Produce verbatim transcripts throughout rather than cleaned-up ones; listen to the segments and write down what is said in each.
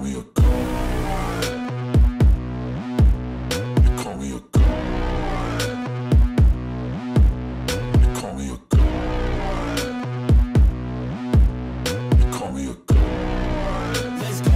me a god. You call me a god. You call me a god. You call me a god. Let's go.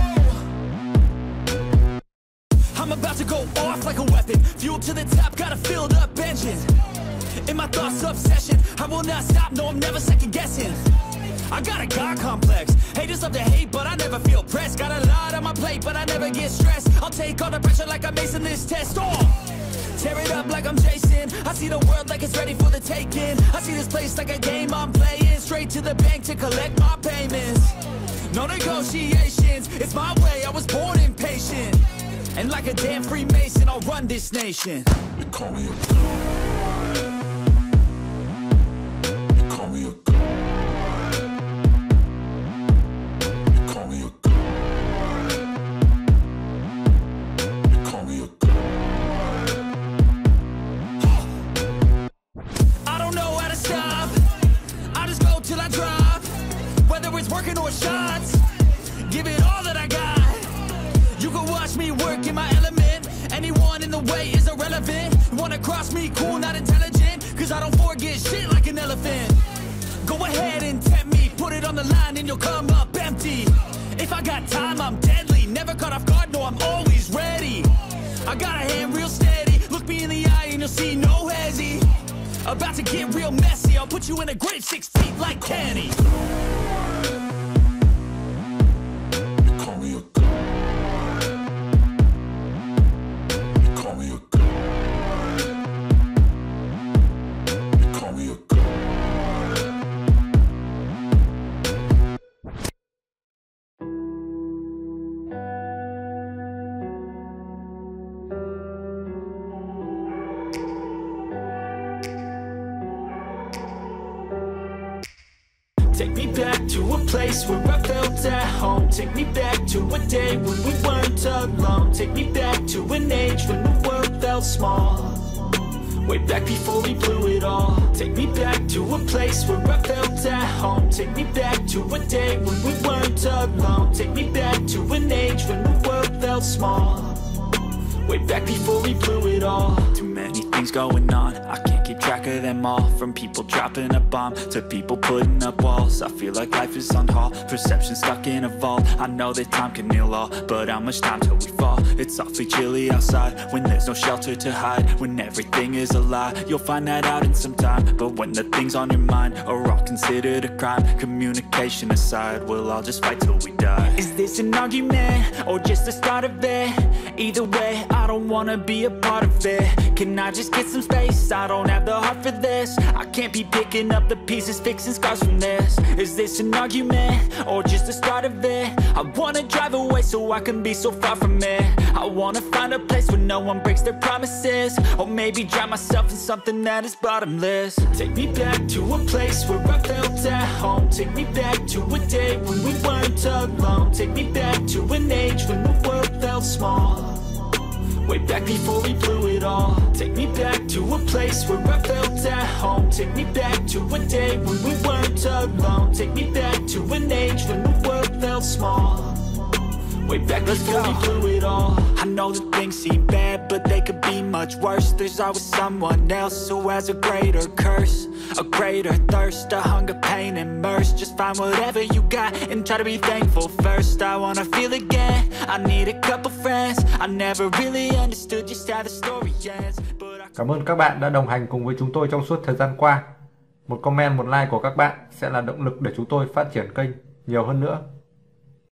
I'm about to go off like a weapon. Fuel to the top, got a filled up engine. In my thoughts obsession, I will not stop, no I'm never second guessing. I got a God complex, haters love to hate but I never feel pressed. Got a lot on my plate but I never get stressed. I'll take all the pressure like I'm acing this test. Oh, tear it up like I'm Jason. I see the world like it's ready for the taking. I see this place like a game I'm playing. Straight to the bank to collect my payments. No negotiations, it's my way, I was born impatient. And like a damn Freemason, I'll run this nation. You call me a god. You call me a god. You call me a god. You call me a god. I don't know how to stop, I just go till I drop. Whether it's working or shots, give it all that I got. You can watch me work in my element. Anyone in the way is irrelevant. You wanna cross me, cool, not intelligent. Cause I don't forget shit like an elephant. Go ahead and tempt me, put it on the line and you'll come up empty. If I got time, I'm deadly. Never caught off guard, no, I'm always ready. I got a hand real steady. Look me in the eye and you'll see no hezzy. About to get real messy. I'll put you in a grave six feet like Kenny. You call me a god. You call me a god. You call me a god. Take me back to a place where I felt at home. Take me back to a day when we weren't alone. Take me back to an age when the world felt small. Way back before we blew it all. Take me back to a place where I felt at home. Take me back to a day when we weren't alone. Take me back to an age when the world felt small. Way back before we blew it all. Too many things going on, I can't keep track of them all. From people dropping a bomb to people putting up walls. I feel like life is on hold, perception stuck in a vault. I know that time can heal all, but how much time till we fall? It's awfully chilly outside, when there's no shelter to hide. When everything is a lie, you'll find that out in some time. But when the things on your mind are all considered a crime, communication aside, we'll all just fight till we die. Is this an argument, or just the start of it? Either way, I don't wanna be a part of it. Can I just get some space? I don't have the heart for this. I can't be picking up the pieces, fixing scars from this. Is this an argument, or just the start of it? I wanna drive away so I can be so far from it. I wanna find a place where no one breaks their promises. Or maybe drown myself in something that is bottomless. Take me back to a place where I felt at home. Take me back to a day when we weren't alone. Take me back to an age when the world felt small. Way back before we blew it all. Take me back to a place where I felt at home. Take me back to a day when we weren't alone. Take me back to an age when the world felt small. Way back before we blew it all. I know that things seem bad, but they could be much worse. There's always someone else who has a greater curse, a greater thirst, a hunger, pain, and mercy. Just find whatever you got and try to be thankful first. I wanna feel again, I need a couple friends. I never really understood just how the story ends. Cảm ơn các bạn đã đồng hành cùng với chúng tôi trong suốt thời gian qua. Một comment, một like của các bạn sẽ là động lực để chúng tôi phát triển kênh nhiều hơn nữa.